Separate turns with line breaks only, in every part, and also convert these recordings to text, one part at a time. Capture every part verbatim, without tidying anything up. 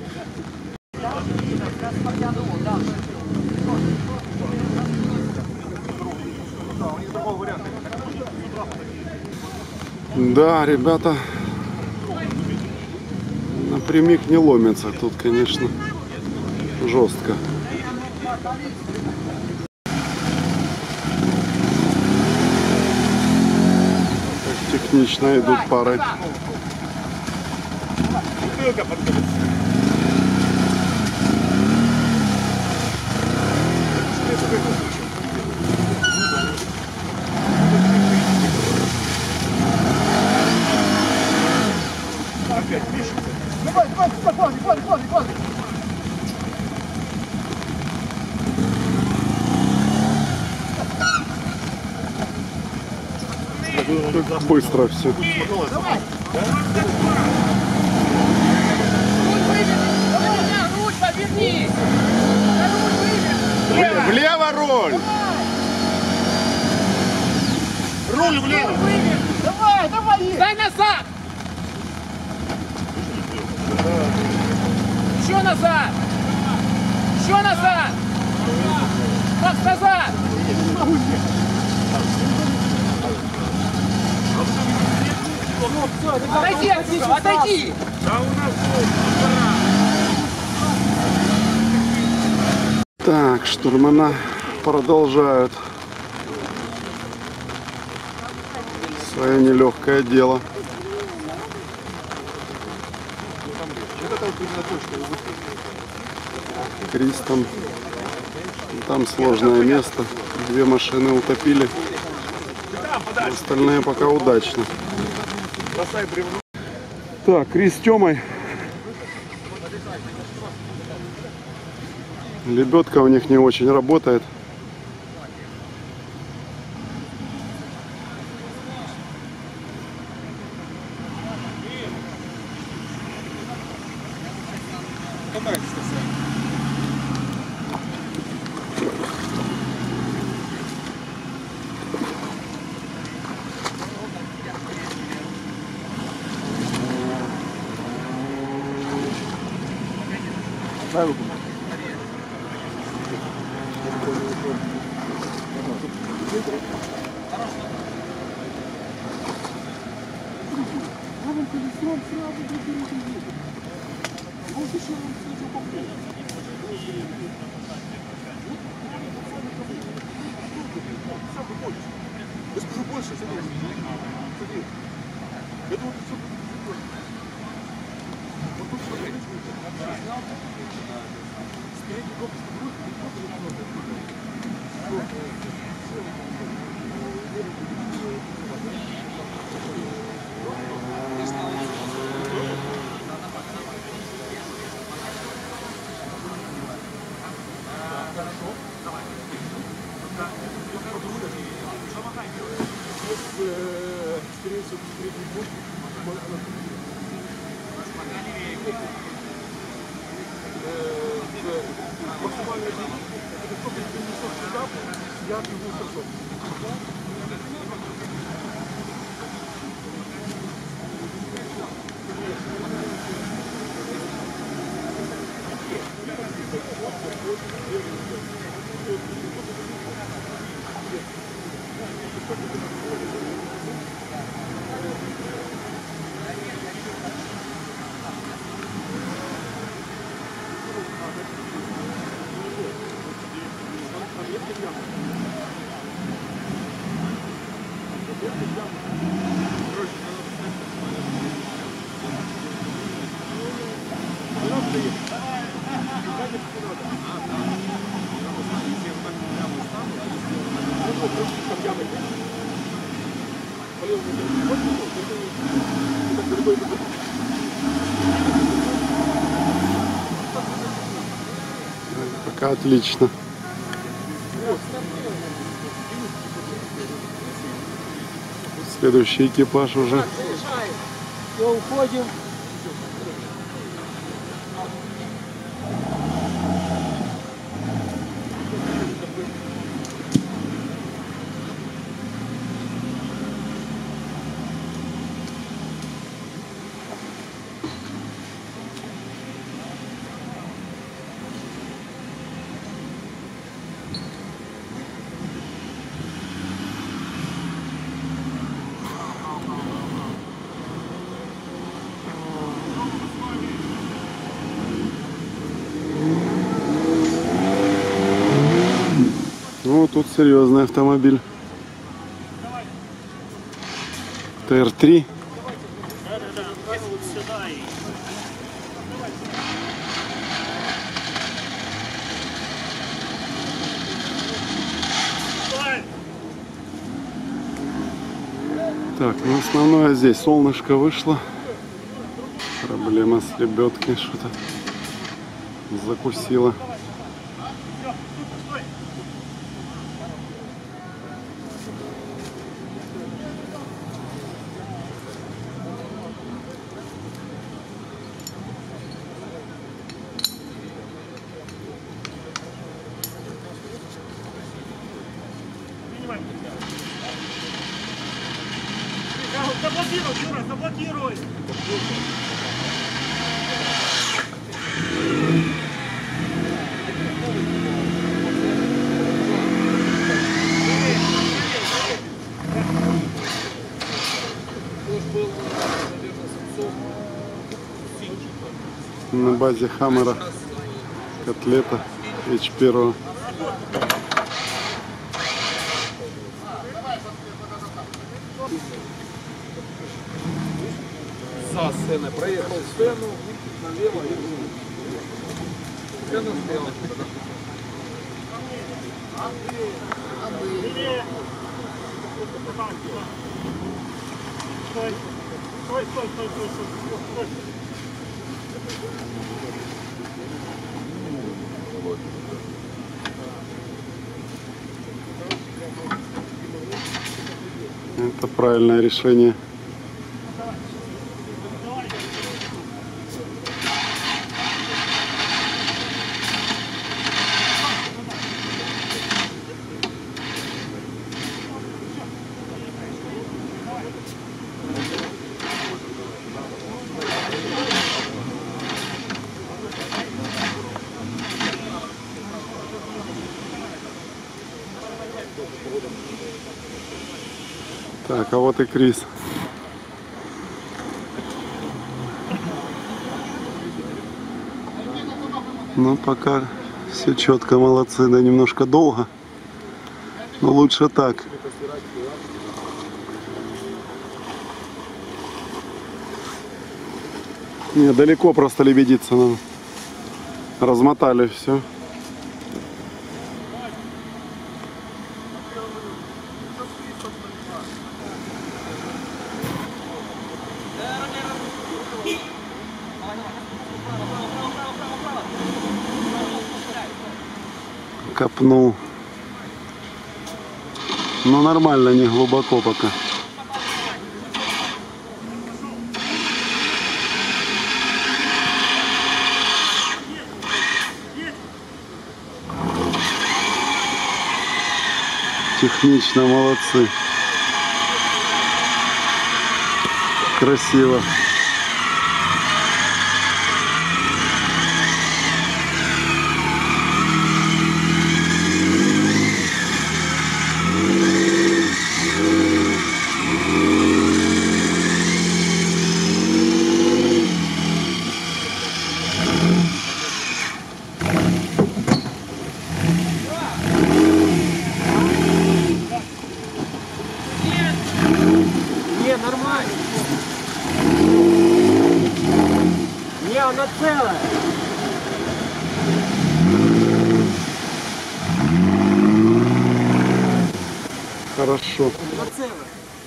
Да, ребята, напрямик не ломится. Тут, конечно, жестко. Так технично идут пары.
Давай, давай, давай, давай, давай, давай.
Как быстро все.
Давай. Руль поверни.
Влево руль!
Руль влево. Давай, давай. Дай назад. Еще назад. Еще назад. Макс, назад. Отойди отсюда, отойди.
Так, штурмана продолжают свое нелегкое дело. Кристом. Там сложное место. Две машины утопили. Остальные пока удачно. Так, Крис с Тёмой. Лебедка у них не очень работает.
Дай руку.
Я скажу больше, смотри. Смотри. Это вот все. Вот тут смотри. Спереди корпус максимальная это сто пятьдесят шестьдесят, я бегу сто.
Пока отлично. Следующий экипаж уже.
Все, уходим.
Ну, тут серьезный автомобиль. Т Р три. Так, ну основное здесь солнышко вышло. Проблема с лебедкой, что-то закусила.
Заблокируй, Юра, заблокируй!
На базе Хаммера котлета Эйч один.
За сценой проехал сцену, налево и сцена слева.
Стой, стой, стой, стой, стой, стой.
Это правильное решение. Так, а вот и Крис. Ну, пока все четко, молодцы, да немножко долго, но лучше так. Не, далеко просто лебедиться надо. Размотали все. Копнул. Ну нормально, не глубоко пока. Технично, молодцы. Красиво.
Не, нормально. Не, она целая.
Хорошо.
Она целая.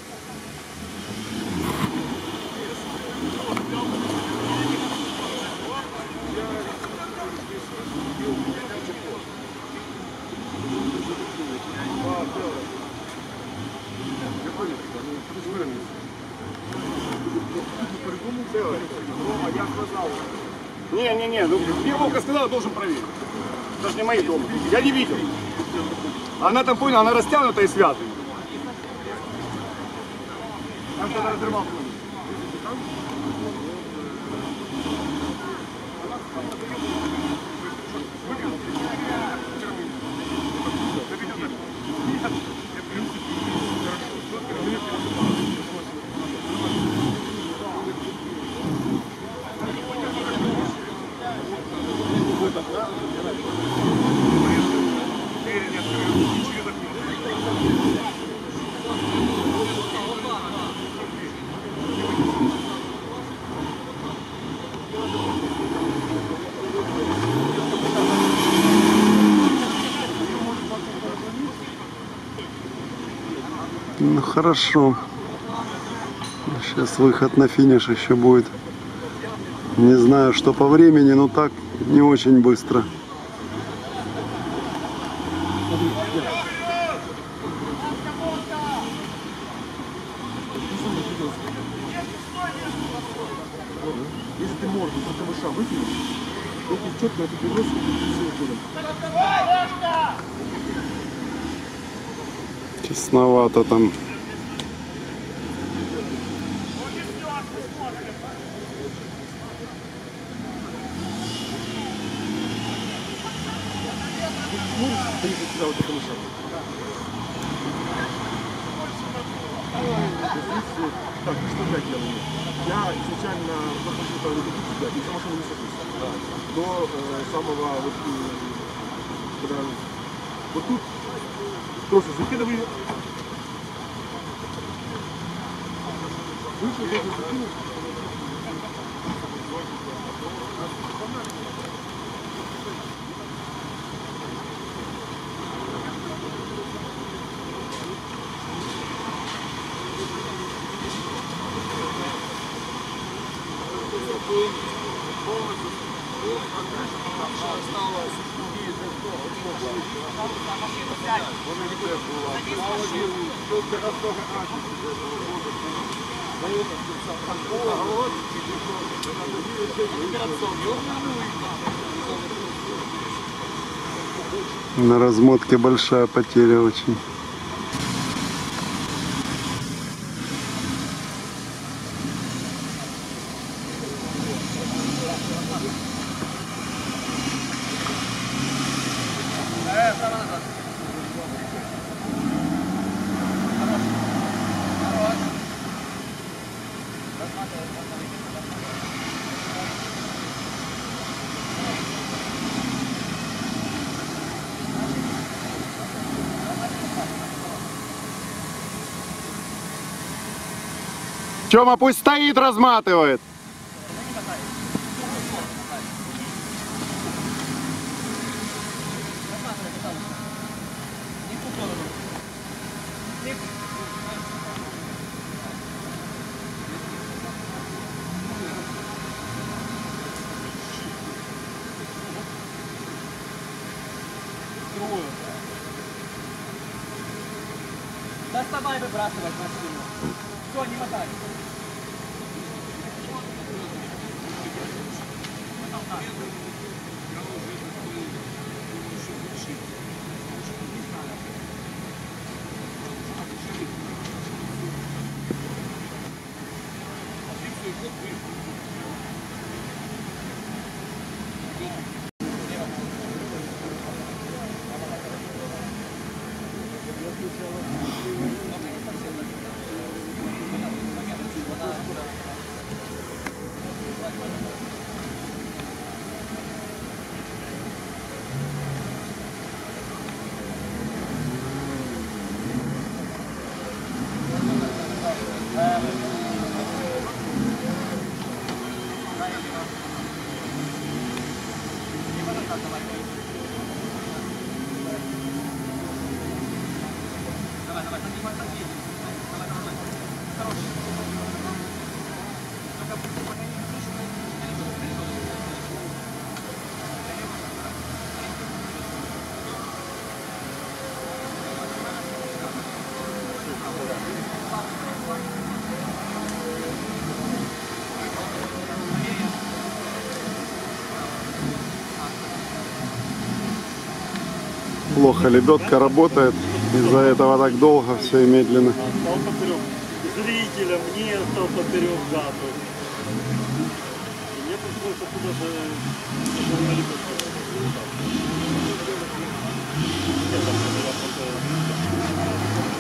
Не-не-не, ну мне Вовка сказала, должен проверить. Это же не мои дома. Я не видел. Она там, понял, она растянута и связана. Там кто-то разрывал.
хорошо. Сейчас выход на финиш еще будет. Не знаю, что по времени, но так не очень быстро.
Если ты морду за камыша выкинешь, то ты четко это переносишь и все уходит.
Тесновато там.
Можешь поехать сюда вот за камыша? Так, что я делаю? Я изначально захожу по репетицию, и за машину не сажусь. До э, самого вот, э, когда вот тут просто закидываю. Выше, даже закинул.
На размотке большая потеря очень. Тёма пусть стоит, разматывает.
Доставай выбрасывать машину. Все, не мотай.
Плохо лебедка работает, из-за этого так долго, все и медленно.
Стал поперек. Зрителям не стал поперек газу. И мне пришлось оттуда же на лебедку. Нет, там я просто...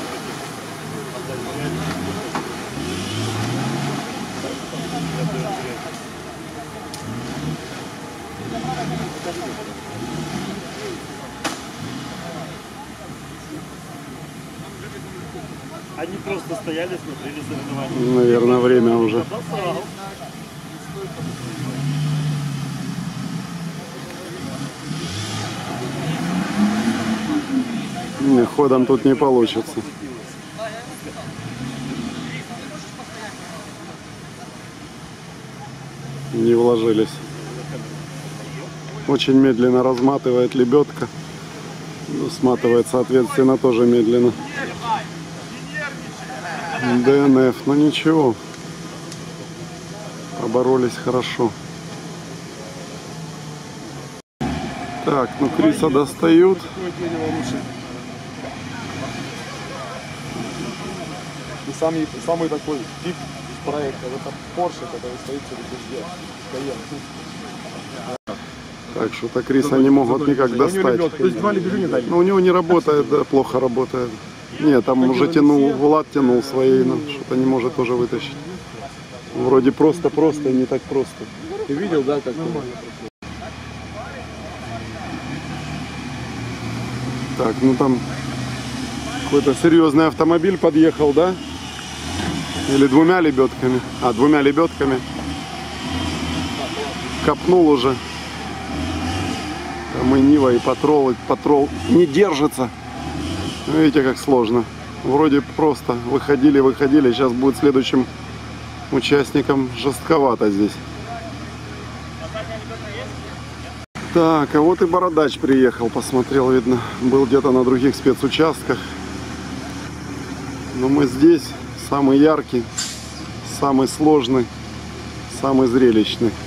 Они просто стояли, смотрели соревнования.
Наверное, время уже.
Бросал.
Не, ходом тут не получится. не вложились. Очень медленно разматывает лебедка. Ну, сматывает, соответственно, тоже медленно. ДНФ, ну ничего. Поборолись хорошо. Так, ну Криса достают.
Какое дерево лучше? И самый, самый такой пик проекта, это Porsche, который стоит через везде. Cayenne.
Так что так Криса не могут никак достать.
То есть два лебедю не дали?
Ну у него не работает, да, плохо работает. Нет, там уже тянул, Влад тянул своей, но что-то не может тоже вытащить. Вроде просто-просто и не так просто.
Ты видел, да, как
Так, ну там какой-то серьезный автомобиль подъехал, да? Или двумя лебедками? А, двумя лебедками. Копнул уже. Там и Нива, и Патрол, и Патрол не держится. Видите, как сложно. Вроде просто выходили, выходили. Сейчас будет следующим участникам жестковато здесь. Так, а вот и Бородач приехал, посмотрел, видно, был где-то на других спецучастках. Но мы здесь, самый яркий, самый сложный, самый зрелищный.